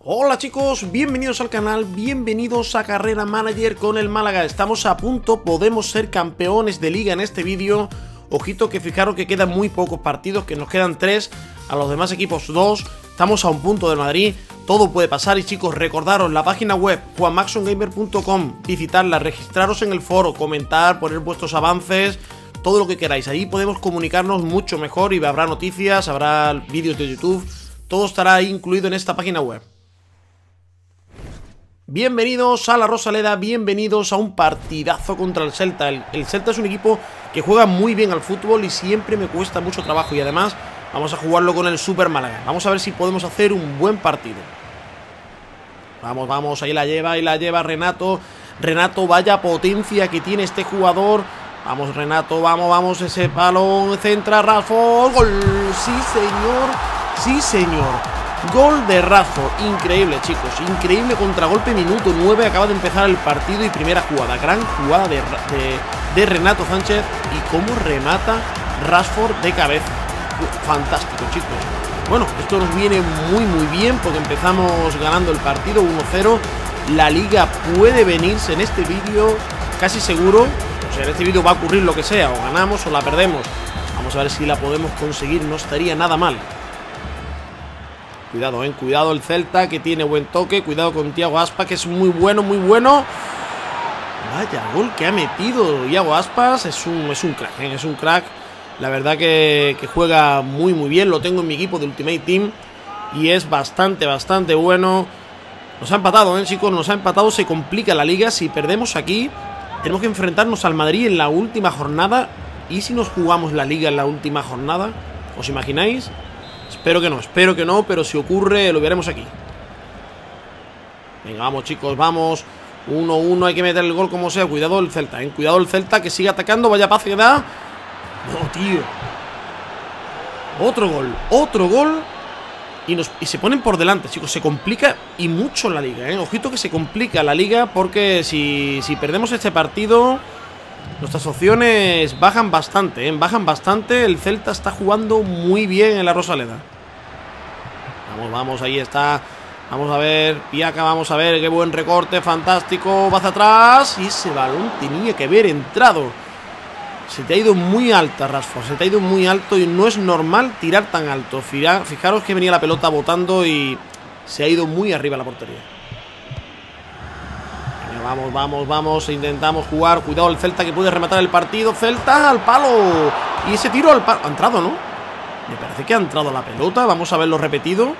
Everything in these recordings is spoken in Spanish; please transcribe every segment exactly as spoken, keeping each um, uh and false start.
Hola chicos, bienvenidos al canal, bienvenidos a Carrera Manager con el Málaga. Estamos a punto, podemos ser campeones de liga en este vídeo. Ojito que fijaros que quedan muy pocos partidos, que nos quedan tres, a los demás equipos dos. Estamos a un punto del Madrid, todo puede pasar. Y chicos, recordaros la página web juan maxon gamer punto com, visitarla, registraros en el foro, comentar, poner vuestros avances, todo lo que queráis. Ahí podemos comunicarnos mucho mejor y habrá noticias, habrá vídeos de YouTube, todo estará ahí incluido en esta página web. Bienvenidos a la Rosaleda, bienvenidos a un partidazo contra el Celta. el, el Celta es un equipo que juega muy bien al fútbol y siempre me cuesta mucho trabajo. Y además vamos a jugarlo con el Super Málaga. Vamos a ver si podemos hacer un buen partido. Vamos, vamos, ahí la lleva, ahí la lleva Renato. Renato, vaya potencia que tiene este jugador. Vamos Renato, vamos, vamos, ese balón, centra Rashford. Gol, sí señor, sí señor. Gol de Rashford, increíble chicos, increíble contragolpe, minuto nueve, acaba de empezar el partido y primera jugada, gran jugada de, de, de Renato Sánchez y cómo remata Rashford de cabeza, fantástico chicos. Bueno, esto nos viene muy muy bien porque empezamos ganando el partido uno cero, la liga puede venirse en este vídeo casi seguro, o sea en este vídeo va a ocurrir lo que sea, o ganamos o la perdemos, vamos a ver si la podemos conseguir, no estaría nada mal. Cuidado, eh, cuidado el Celta que tiene buen toque. Cuidado con Thiago Aspas que es muy bueno, muy bueno. Vaya gol que ha metido Thiago Aspas. Es un, es un crack, eh, es un crack. La verdad que, que juega muy muy bien. Lo tengo en mi equipo de Ultimate Team y es bastante, bastante bueno. Nos ha empatado, eh, chicos, nos ha empatado. Se complica la liga. Si perdemos aquí tenemos que enfrentarnos al Madrid en la última jornada. ¿Y si nos jugamos la liga en la última jornada? ¿Os imagináis? Espero que no, espero que no, pero si ocurre lo veremos aquí. Venga, vamos chicos, vamos. uno uno, hay que meter el gol como sea. Cuidado el Celta, ¿eh? Cuidado el Celta que sigue atacando. Vaya paz que da. No, tío. Otro gol, otro gol. Y, nos, y se ponen por delante, chicos. Se complica y mucho la liga, ¿eh? Ojito que se complica la liga porque si, si perdemos este partido, nuestras opciones bajan bastante, ¿eh? Bajan bastante. El Celta está jugando muy bien en la Rosaleda. Vamos, vamos, ahí está. Vamos a ver, Piaca, vamos a ver. Qué buen recorte, fantástico. Va hacia atrás. Y ese balón tenía que haber entrado. Se te ha ido muy alta, Rashford. Se te ha ido muy alto y no es normal tirar tan alto. Fijaros que venía la pelota botando y se ha ido muy arriba la portería. Vamos, vamos, vamos, intentamos jugar. Cuidado el Celta que puede rematar el partido. Celta al palo. Y ese tiro al palo. Ha entrado, ¿no? Me parece que ha entrado la pelota. Vamos a verlo repetido.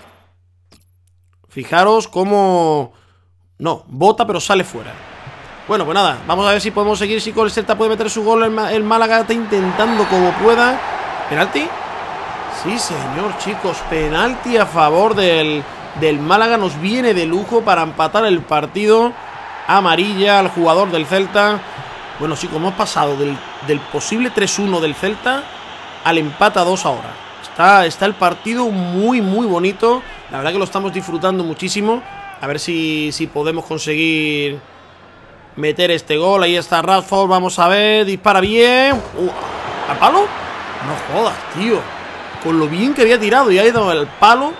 Fijaros cómo... No, bota pero sale fuera. Bueno, pues nada, vamos a ver si podemos seguir. Si con el Celta puede meter su gol. El Málaga está intentando como pueda. ¿Penalti? Sí, señor, chicos. Penalti a favor del, del Málaga. Nos viene de lujo para empatar el partido. Amarilla al jugador del Celta. Bueno chicos, hemos pasado del, del posible tres uno del Celta al empate a dos ahora. Está, está el partido muy muy bonito. La verdad que lo estamos disfrutando muchísimo. A ver si, si podemos conseguir meter este gol. Ahí está Rashford, vamos a ver. Dispara bien. uh, ¿Al palo? No jodas, tío. Con lo bien que había tirado y ha ido al palo.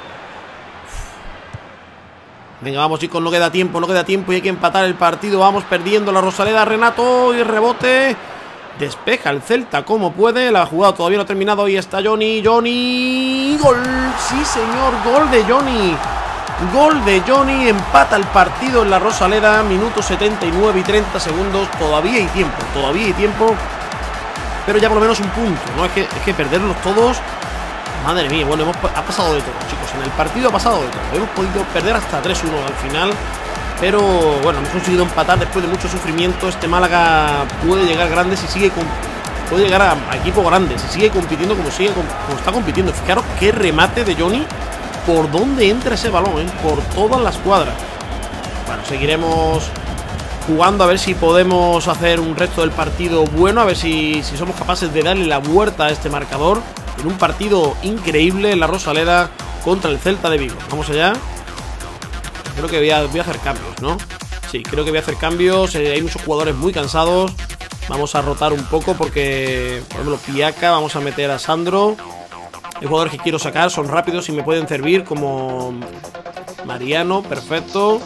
Venga, vamos chicos, no queda tiempo, no queda tiempo y hay que empatar el partido. Vamos perdiendo la Rosaleda, Renato y rebote. Despeja el Celta como puede. La jugada todavía no ha terminado. Ahí está Johnny, Johnny. Gol, sí señor, gol de Johnny. Gol de Johnny, empata el partido en la Rosaleda. Minuto setenta y nueve y treinta segundos. Todavía hay tiempo, todavía hay tiempo. Pero ya por lo menos un punto, ¿no? Es que, es que perderlos todos... Madre mía, bueno, hemos, ha pasado de todo, chicos. En el partido ha pasado de todo. Hemos podido perder hasta tres uno al final. Pero, bueno, hemos conseguido empatar después de mucho sufrimiento. Este Málaga puede llegar grande si sigue con, puede llegar a, a equipo grande. Si sigue compitiendo como sigue como está compitiendo. Fijaros qué remate de Johnny. Por dónde entra ese balón, ¿eh? Por todas las cuadras. Bueno, seguiremos jugando a ver si podemos hacer un resto del partido bueno. A ver si, si somos capaces de darle la vuelta a este marcador. En un partido increíble en la Rosaleda contra el Celta de Vigo. Vamos allá. Creo que voy a, voy a hacer cambios, ¿no? Sí, creo que voy a hacer cambios. eh, Hay muchos jugadores muy cansados. Vamos a rotar un poco porque, por ejemplo, Piaca, vamos a meter a Sandro. Hay jugadores que quiero sacar, son rápidos y me pueden servir como Mariano, perfecto.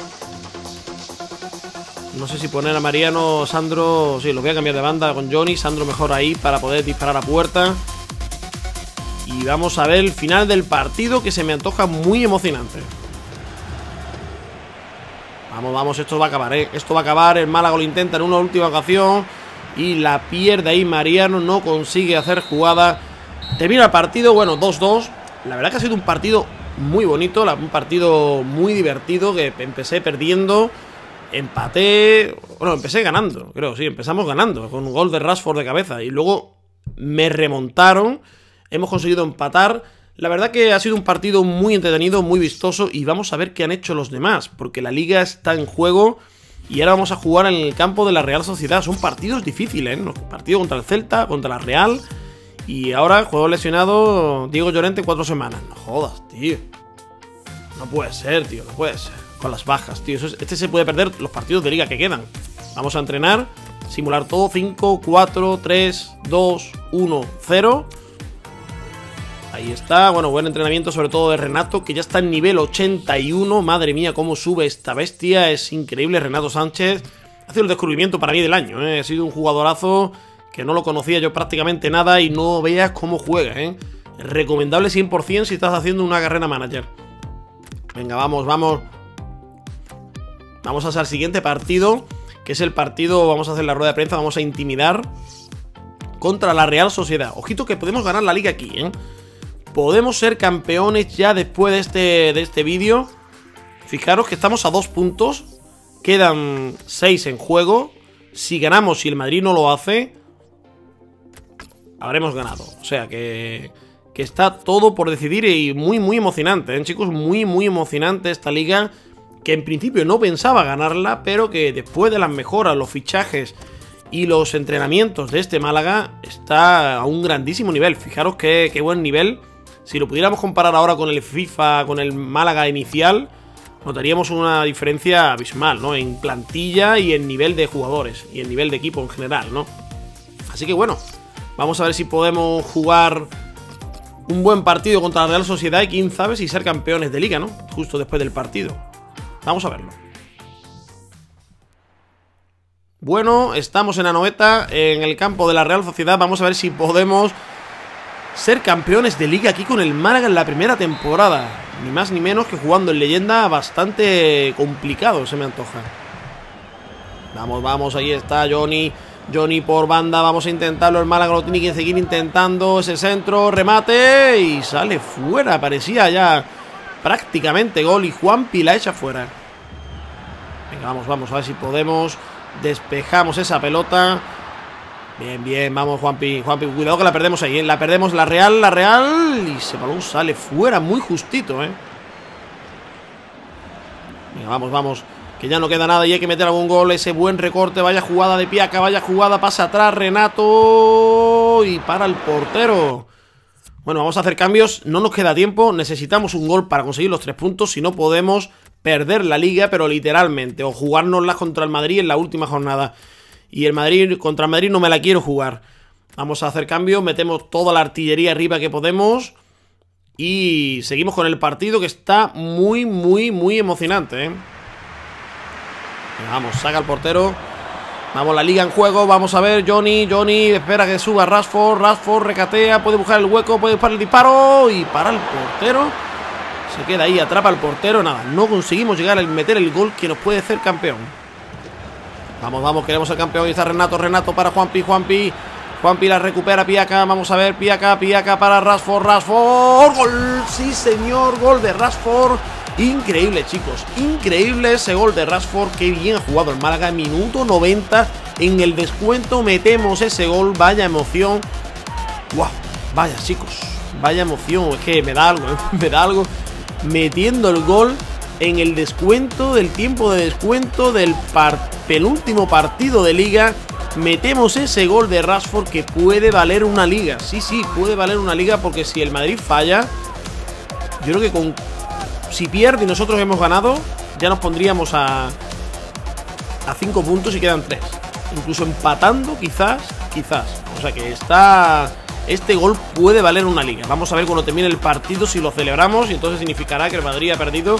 No sé si poner a Mariano o Sandro. Sí, lo voy a cambiar de banda con Johnny. Sandro mejor ahí para poder disparar a puerta. Y vamos a ver el final del partido, que se me antoja muy emocionante. Vamos, vamos, esto va a acabar, ¿eh? Esto va a acabar, el Málaga lo intenta en una última ocasión y la pierde ahí Mariano, no consigue hacer jugada. Termina el partido, bueno, dos dos. La verdad que ha sido un partido muy bonito, un partido muy divertido, que empecé perdiendo, empaté, bueno, empecé ganando, creo, sí, empezamos ganando, con un gol de Rashford de cabeza y luego me remontaron, hemos conseguido empatar. La verdad que ha sido un partido muy entretenido, muy vistoso y vamos a ver qué han hecho los demás, porque la liga está en juego y ahora vamos a jugar en el campo de la Real Sociedad. Son partidos difíciles, ¿eh? Partido contra el Celta, contra la Real y ahora juego lesionado Diego Llorente cuatro semanas. No jodas, tío. No puede ser, tío, no puede ser. Con las bajas, tío. Eso es, este se puede perder los partidos de liga que quedan. Vamos a entrenar, simular todo, cinco, cuatro, tres, dos, uno, cero. Ahí está, bueno, buen entrenamiento sobre todo de Renato, que ya está en nivel ochenta y uno. Madre mía, cómo sube esta bestia, es increíble. Renato Sánchez ha sido el descubrimiento para mí del año, ¿eh? Ha sido un jugadorazo que no lo conocía yo prácticamente nada y no veas cómo juega, ¿eh? Recomendable cien por cien si estás haciendo una carrera manager. Venga, vamos, vamos. Vamos a hacer el siguiente partido, que es el partido, vamos a hacer la rueda de prensa, vamos a intimidar contra la Real Sociedad. Ojito que podemos ganar la liga aquí, ¿eh? Podemos ser campeones ya después de este, de este vídeo. Fijaros que estamos a dos puntos. Quedan seis en juego. Si ganamos, si el Madrid no lo hace, habremos ganado. O sea que, que está todo por decidir y muy, muy emocionante, ¿eh, chicos? Muy, muy emocionante esta liga, que en principio no pensaba ganarla, pero que después de las mejoras, los fichajes y los entrenamientos de este Málaga, está a un grandísimo nivel. Fijaros qué, qué buen nivel. Si lo pudiéramos comparar ahora con el FIFA, con el Málaga inicial, notaríamos una diferencia abismal, ¿no? En plantilla y en nivel de jugadores y en nivel de equipo en general, ¿no? Así que bueno, vamos a ver si podemos jugar un buen partido contra la Real Sociedad y quién sabe si ser campeones de liga, ¿no? Justo después del partido. Vamos a verlo. Bueno, estamos en Anoeta, en el campo de la Real Sociedad. Vamos a ver si podemos ser campeones de liga aquí con el Málaga en la primera temporada. Ni más ni menos que jugando en leyenda, bastante complicado se me antoja. Vamos, vamos, ahí está Johnny. Johnny por banda, vamos a intentarlo. El Málaga lo tiene que seguir intentando. Ese centro, remate y sale fuera. Parecía ya prácticamente gol y Juanpi la echa fuera. Venga, vamos, vamos, a ver si podemos. Despejamos esa pelota. Bien, bien, vamos Juanpi, Juanpi, cuidado que la perdemos ahí, ¿eh? La perdemos, la Real, la Real. Y ese balón sale fuera muy justito, ¿eh? Venga, vamos, vamos, que ya no queda nada y hay que meter algún gol. Ese buen recorte, vaya jugada de Piaca, vaya jugada, pasa atrás Renato y para el portero. Bueno, vamos a hacer cambios, no nos queda tiempo. Necesitamos un gol para conseguir los tres puntos. Si no podemos perder la liga, pero literalmente, o jugárnosla contra el Madrid en la última jornada. Y el Madrid, contra el Madrid no me la quiero jugar. Vamos a hacer cambios, metemos toda la artillería arriba que podemos y seguimos con el partido, que está muy, muy, muy emocionante, ¿eh? Vamos, saca el portero. Vamos, la liga en juego, vamos a ver, Johnny, Johnny, espera que suba Rashford, Rashford recatea, puede buscar el hueco, puede buscar el disparo y para el portero. Se queda ahí, atrapa al portero, nada, no conseguimos llegar a meter el gol que nos puede hacer campeón. Vamos, vamos, queremos el campeón. Y está Renato, Renato para Juanpi, Juanpi. Juanpi la recupera, Piaca, vamos a ver, Piaca, Piaca para Rashford, Rashford. ¡Gol! Sí, señor, gol de Rashford. Increíble, chicos, increíble ese gol de Rashford. Qué bien ha jugado el Málaga, minuto noventa. En el descuento metemos ese gol, vaya emoción. ¡Guau! Vaya, chicos, vaya emoción. Es que me da algo, ¿eh? me da algo. Metiendo el gol en el descuento, del tiempo de descuento del par penúltimo partido de liga. Metemos ese gol de Rashford que puede valer una liga. Sí, sí, puede valer una liga, porque si el Madrid falla, yo creo que con si pierde y nosotros hemos ganado, ya nos pondríamos a a cinco puntos y quedan tres. Incluso empatando, quizás, quizás. O sea que está... Este gol puede valer una liga. Vamos a ver cuando termine el partido si lo celebramos, y entonces significará que el Madrid ha perdido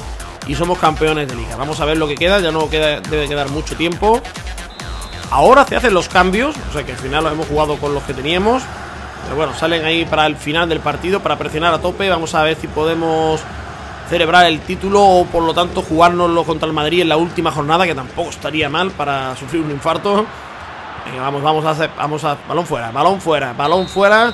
y somos campeones de liga. Vamos a ver lo que queda, ya no queda, debe quedar mucho tiempo. Ahora se hacen los cambios, o sea que al final los hemos jugado con los que teníamos. Pero bueno, salen ahí para el final del partido, para presionar a tope. Vamos a ver si podemos celebrar el título o por lo tanto jugárnoslo contra el Madrid en la última jornada, que tampoco estaría mal para sufrir un infarto. Venga, vamos, vamos a hacer, vamos a, balón fuera, balón fuera, balón fuera.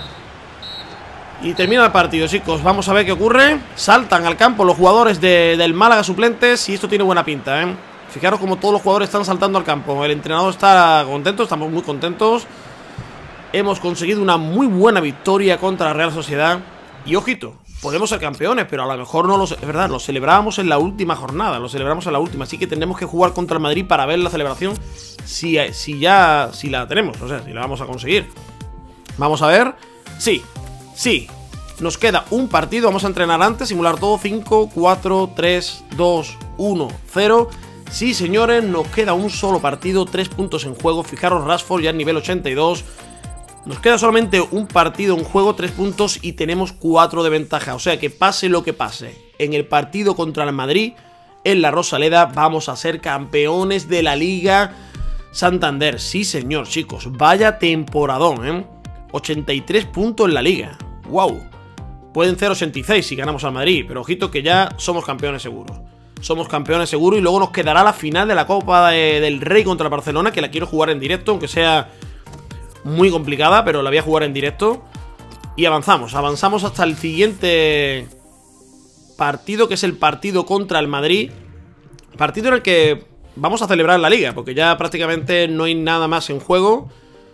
Y termina el partido, chicos. Vamos a ver qué ocurre. Saltan al campo los jugadores de, del Málaga suplentes y esto tiene buena pinta, ¿eh? Fijaros como todos los jugadores están saltando al campo. El entrenador está contento, estamos muy contentos. Hemos conseguido una muy buena victoria contra la Real Sociedad. Y ojito, podemos ser campeones, pero a lo mejor no lo sé. Es verdad, lo celebramos en la última jornada. Lo celebramos en la última, así que tendremos que jugar contra el Madrid para ver la celebración. Si, si ya, si la tenemos, o sea, si la vamos a conseguir. Vamos a ver. Sí, sí, nos queda un partido. Vamos a entrenar antes, simular todo. Cinco, cuatro, tres, dos, uno, cero. Sí, señores, nos queda un solo partido, tres puntos en juego. Fijaros, Rashford ya en nivel ochenta y dos. Nos queda solamente un partido en juego, tres puntos y tenemos cuatro de ventaja. O sea que pase lo que pase, en el partido contra el Madrid, en la Rosaleda, vamos a ser campeones de la Liga Santander. Sí, señor, chicos, vaya temporadón, ¿eh? ochenta y tres puntos en la Liga. ¡Wow! Pueden ser ochenta y seis si ganamos al Madrid, pero ojito que ya somos campeones seguros. Somos campeones seguros y luego nos quedará la final de la Copa de, del Rey contra el Barcelona, que la quiero jugar en directo, aunque sea muy complicada, pero la voy a jugar en directo. Y avanzamos, avanzamos hasta el siguiente partido, que es el partido contra el Madrid. Partido en el que vamos a celebrar la Liga, porque ya prácticamente no hay nada más en juego.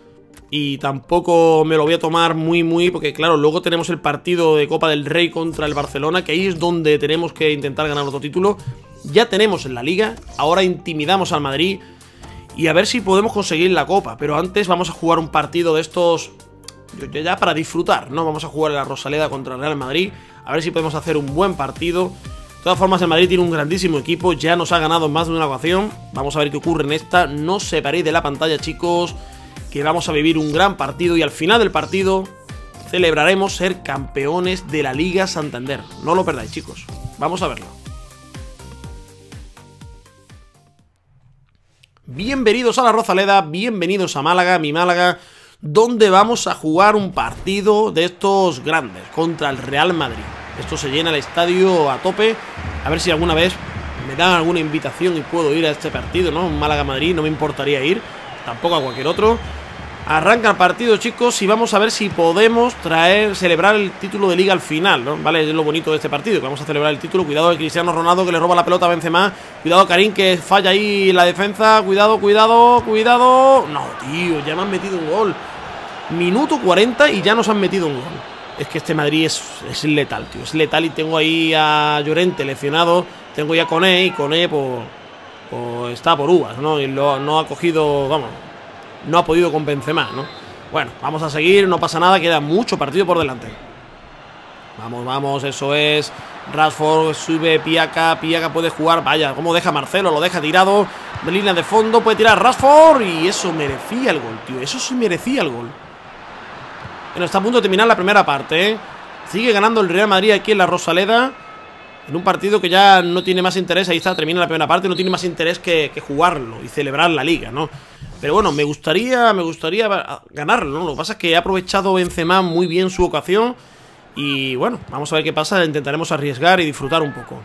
Y tampoco me lo voy a tomar muy muy, porque claro, luego tenemos el partido de Copa del Rey contra el Barcelona, que ahí es donde tenemos que intentar ganar otro título. Ya tenemos en la Liga, ahora intimidamos al Madrid y a ver si podemos conseguir la Copa. Pero antes vamos a jugar un partido de estos ya para disfrutar, ¿no? Vamos a jugar en la Rosaleda contra el Real Madrid, a ver si podemos hacer un buen partido. De todas formas, el Madrid tiene un grandísimo equipo, ya nos ha ganado en más de una ocasión. Vamos a ver qué ocurre en esta. No os separéis de la pantalla, chicos, que vamos a vivir un gran partido y al final del partido celebraremos ser campeones de la Liga Santander. No lo perdáis, chicos. Vamos a verlo. Bienvenidos a la Rosaleda, bienvenidos a Málaga, mi Málaga, donde vamos a jugar un partido de estos grandes contra el Real Madrid. Esto se llena el estadio a tope. A ver si alguna vez me dan alguna invitación y puedo ir a este partido, ¿no? Málaga-Madrid, no me importaría ir, tampoco a cualquier otro. Arranca el partido, chicos, y vamos a ver si podemos traer, celebrar el título de Liga al final, ¿no? Vale, es lo bonito de este partido, que vamos a celebrar el título. Cuidado de Cristiano Ronaldo, que le roba la pelota a Benzema. Cuidado Karim, que falla ahí en la defensa. Cuidado, cuidado, cuidado. No, tío, ya me han metido un gol. Minuto cuarenta y ya nos han metido un gol. Es que este Madrid es, es letal, tío, es letal. Y tengo ahí a Llorente lesionado. Tengo ya a Koné, y Koné, pues, pues está por uvas, ¿no? Y lo, no ha cogido, vamos, no ha podido con Benzema, ¿no? Bueno, vamos a seguir, no pasa nada, queda mucho partido por delante. Vamos, vamos, eso es. Rashford, sube Piaca, Piaca puede jugar. Vaya, cómo deja Marcelo, lo deja tirado de línea de fondo, puede tirar Rashford. Y eso merecía el gol, tío, eso sí merecía el gol. Bueno, está a punto de terminar la primera parte, ¿eh? Sigue ganando el Real Madrid aquí en la Rosaleda, en un partido que ya no tiene más interés. Ahí está, termina la primera parte, no tiene más interés que, que jugarlo y celebrar la Liga, ¿no? Pero bueno, me gustaría, me gustaría ganarlo, ¿no? Lo que pasa es que ha aprovechado Benzema muy bien su ocasión. Y bueno, vamos a ver qué pasa. Intentaremos arriesgar y disfrutar un poco.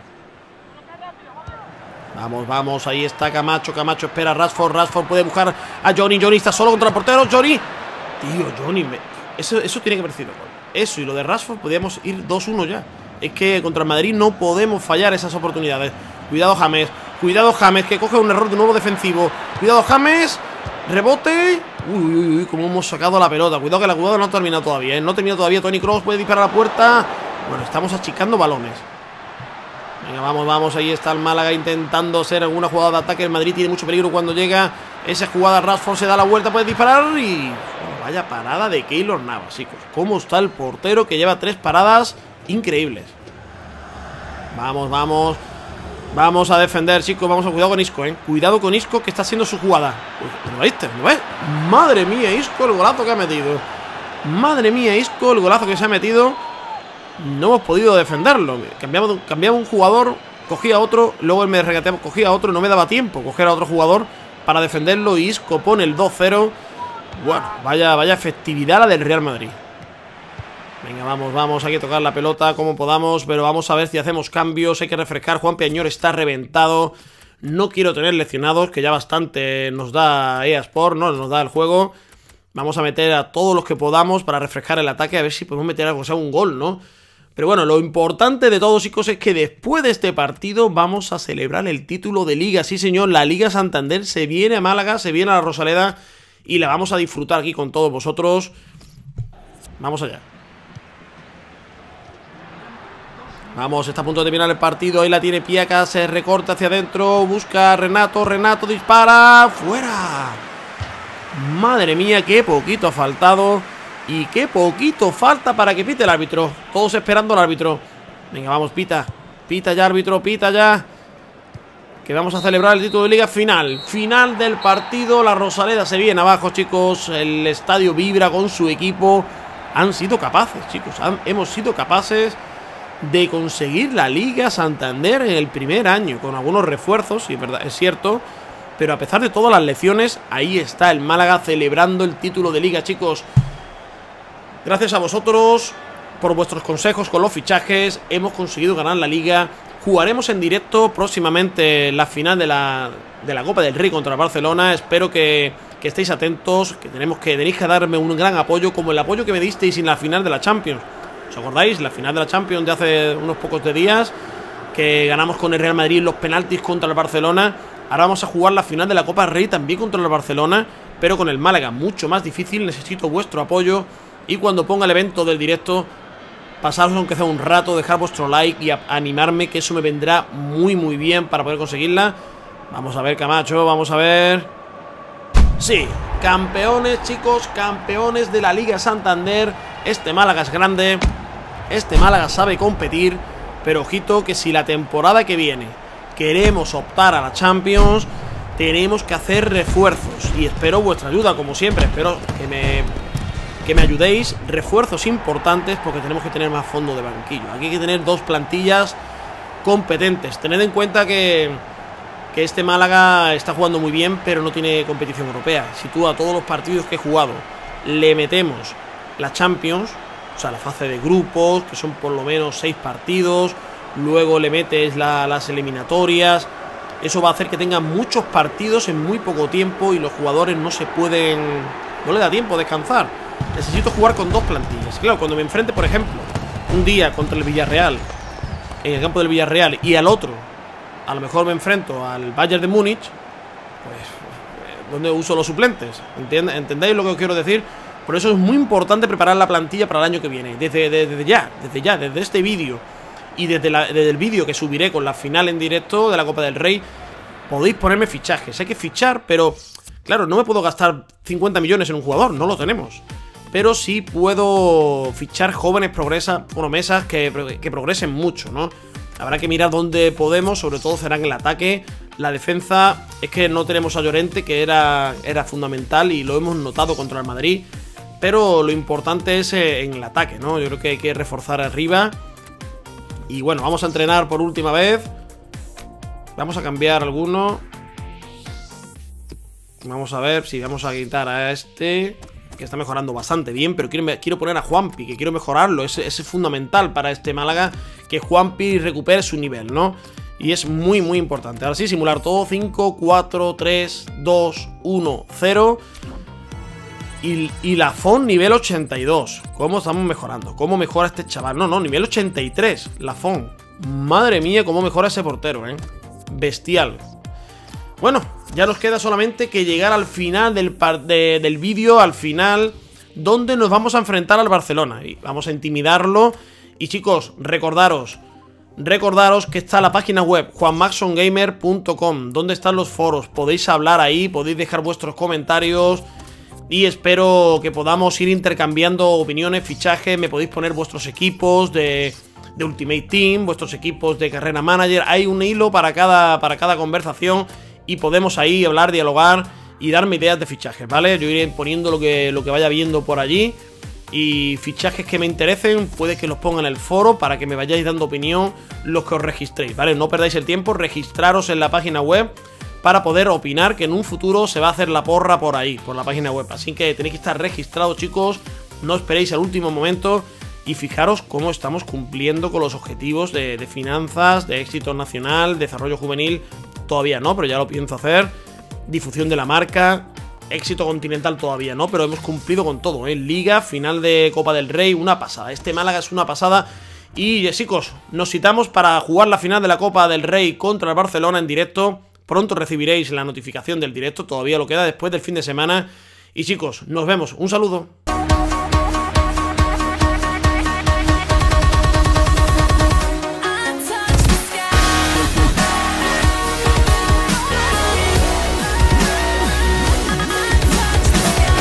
Vamos, vamos, ahí está Camacho. Camacho espera a Rashford. Rashford puede buscar a Johnny. Johnny está solo contra el portero. Johnny. Tío, Johnny, me... eso, eso tiene que haber sido gol. Eso y lo de Rashford, podríamos ir dos uno ya. Es que contra el Madrid no podemos fallar esas oportunidades. Cuidado James. Cuidado James, que coge un error de nuevo defensivo. Cuidado James. Rebote. Uy, uy, uy, cómo hemos sacado la pelota. Cuidado que la jugada no ha terminado todavía, ¿eh? No ha terminado todavía. Toni Kroos puede disparar a la puerta. Bueno, estamos achicando balones. Venga, vamos, vamos. Ahí está el Málaga intentando hacer alguna jugada de ataque. El Madrid tiene mucho peligro cuando llega esa jugada. Rashford se da la vuelta, puede disparar y... Bueno, vaya parada de Keylor Navas, chicos. Cómo está el portero, que lleva tres paradas increíbles. Vamos, vamos. Vamos a defender, chicos. Vamos a cuidado con Isco, eh. Cuidado con Isco, que está haciendo su jugada. Uy, ¿lo viste? ¿Lo ves? Madre mía, Isco, el golazo que ha metido. Madre mía, Isco, el golazo que se ha metido. No hemos podido defenderlo. Cambiamos, cambiamos un jugador cogía otro, luego me regateaba, cogía otro y no me daba tiempo coger a otro jugador para defenderlo. Y Isco pone el dos cero. Bueno, vaya, vaya efectividad la del Real Madrid. Venga, vamos, vamos, hay que tocar la pelota como podamos, pero vamos a ver si hacemos cambios. Hay que refrescar, Juan Peñor está reventado. No quiero tener lesionados, que ya bastante nos da E A Sport, ¿no? Nos da el juego. Vamos a meter a todos los que podamos para refrescar el ataque, a ver si podemos meter algo, o sea, un gol, ¿no? Pero bueno, lo importante de todo, chicos, es que después de este partido vamos a celebrar el título de Liga. Sí, señor, la Liga Santander se viene a Málaga, se viene a la Rosaleda y la vamos a disfrutar aquí con todos vosotros. Vamos allá. Vamos, está a punto de terminar el partido. Ahí la tiene Piaca, se recorta hacia adentro. Busca a Renato, Renato dispara. ¡Fuera! Madre mía, qué poquito ha faltado. Y qué poquito falta para que pite el árbitro. Todos esperando al árbitro. Venga, vamos, pita. Pita ya, árbitro, pita ya. Que vamos a celebrar el título de Liga final. Final del partido. La Rosaleda se viene abajo, chicos. El estadio vibra con su equipo. Han sido capaces, chicos. Han, hemos sido capaces de conseguir la Liga Santander en el primer año, con algunos refuerzos, y es verdad, es cierto, pero a pesar de todas las lecciones, ahí está el Málaga celebrando el título de Liga, chicos. Gracias a vosotros por vuestros consejos con los fichajes, hemos conseguido ganar la Liga. Jugaremos en directo próximamente la final de la, de la Copa del Rey contra el Barcelona. Espero que, que estéis atentos, que tenemos que tenéis que darme un gran apoyo, como el apoyo que me disteis en la final de la Champions. ¿Os acordáis? La final de la Champions de hace unos pocos de días, que ganamos con el Real Madrid en los penaltis contra el Barcelona. Ahora vamos a jugar la final de la Copa del Rey también contra el Barcelona, pero con el Málaga mucho más difícil. Necesito vuestro apoyo y cuando ponga el evento del directo, pasaros aunque sea un rato, dejar vuestro like y animarme, que eso me vendrá muy muy bien para poder conseguirla. Vamos a ver, Camacho, vamos a ver. Sí, campeones, chicos, campeones de la Liga Santander. Este Málaga es grande, este Málaga sabe competir, pero ojito que si la temporada que viene queremos optar a la Champions, tenemos que hacer refuerzos. Y espero vuestra ayuda, como siempre. Espero que me, que me ayudéis. Refuerzos importantes, porque tenemos que tener más fondo de banquillo. Aquí hay que tener dos plantillas competentes. Tened en cuenta que, que este Málaga está jugando muy bien, pero no tiene competición europea. Si tú a todos los partidos que he jugado le metemos la Champions, o sea, la fase de grupos, que son por lo menos seis partidos, luego le metes la, las eliminatorias, eso va a hacer que tengan muchos partidos en muy poco tiempo y los jugadores no se pueden, no le da tiempo a descansar. Necesito jugar con dos plantillas. Claro, cuando me enfrente, por ejemplo, un día contra el Villarreal, en el campo del Villarreal, y al otro, a lo mejor me enfrento al Bayern de Múnich, pues, ¿dónde uso los suplentes? ¿Entendéis lo que os quiero decir? Por eso es muy importante preparar la plantilla para el año que viene. Desde, desde, desde ya, desde ya, desde este vídeo y desde, la, desde el vídeo que subiré con la final en directo de la Copa del Rey, podéis ponerme fichajes. Hay que fichar, pero claro, no me puedo gastar cincuenta millones en un jugador, no lo tenemos. Pero sí puedo fichar jóvenes progresa, promesas que, que progresen mucho, ¿no? Habrá que mirar dónde podemos, sobre todo será en el ataque. La defensa es que no tenemos a Llorente, que era, era fundamental y lo hemos notado contra el Madrid. Pero lo importante es en el ataque, ¿no? Yo creo que hay que reforzar arriba. Y bueno, vamos a entrenar por última vez. Vamos a cambiar alguno. Vamos a ver si vamos a quitar a este, que está mejorando bastante bien, pero quiero, quiero poner a Juanpi, que quiero mejorarlo. Ese, ese es fundamental para este Málaga, que Juanpi recupere su nivel, ¿no? Y es muy, muy importante. Ahora sí, simular todo. cinco, cuatro, tres, dos, uno, cero. Y, y Lafón nivel ochenta y dos. ¿Cómo estamos mejorando? ¿Cómo mejora este chaval? No, no, nivel ochenta y tres. Lafón. Madre mía, cómo mejora ese portero, ¿eh? Bestial. Bueno, ya nos queda solamente que llegar al final del, de, del vídeo, al final, donde nos vamos a enfrentar al Barcelona. Y vamos a intimidarlo. Y chicos, recordaros, recordaros que está la página web juan maxon gamer punto com, donde están los foros. Podéis hablar ahí, podéis dejar vuestros comentarios. Y espero que podamos ir intercambiando opiniones, fichajes. Me podéis poner vuestros equipos de, de Ultimate Team, vuestros equipos de Carrera Manager. Hay un hilo para cada, para cada conversación y podemos ahí hablar, dialogar y darme ideas de fichajes, ¿vale? Yo iré poniendo lo que, lo que vaya viendo por allí y fichajes que me interesen, puede que los ponga en el foro para que me vayáis dando opinión los que os registréis, ¿vale? No perdáis el tiempo, registraros en la página web para poder opinar, que en un futuro se va a hacer la porra por ahí, por la página web. Así que tenéis que estar registrados, chicos, no esperéis al último momento y fijaros cómo estamos cumpliendo con los objetivos de, de finanzas, de éxito nacional, desarrollo juvenil, todavía no, pero ya lo pienso hacer, difusión de la marca... Éxito continental todavía no, pero hemos cumplido con todo, ¿eh? Liga, final de Copa del Rey, una pasada. Este Málaga es una pasada. Y chicos, nos citamos para jugar la final de la Copa del Rey contra el Barcelona en directo. Pronto recibiréis la notificación del directo, todavía lo queda después del fin de semana. Y chicos, nos vemos, un saludo.